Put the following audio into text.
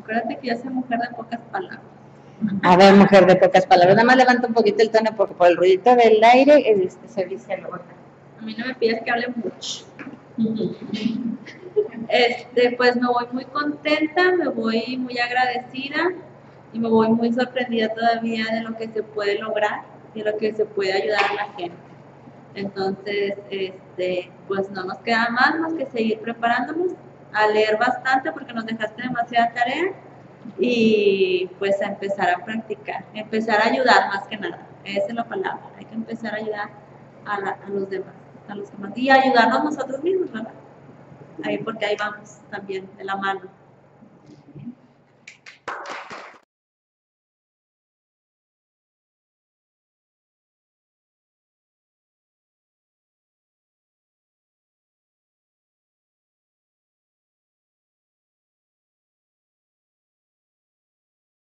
Acuérdate que yo soy mujer de pocas palabras. A ver, mujer de pocas palabras, nada más levanta un poquito el tono porque por el ruidito del aire se dice lo otro. A mí no me pides que hable mucho. Pues me voy muy contenta, me voy muy agradecida y me voy muy sorprendida todavía de lo que se puede lograr y de lo que se puede ayudar a la gente. Entonces, pues no nos queda más que seguir preparándonos, a leer bastante porque nos dejaste demasiada tarea y pues a empezar a practicar, empezar a ayudar más que nada. Esa es la palabra, hay que empezar a ayudar a los demás y ayudarnos nosotros mismos, ¿verdad? Ahí porque ahí vamos también de la mano.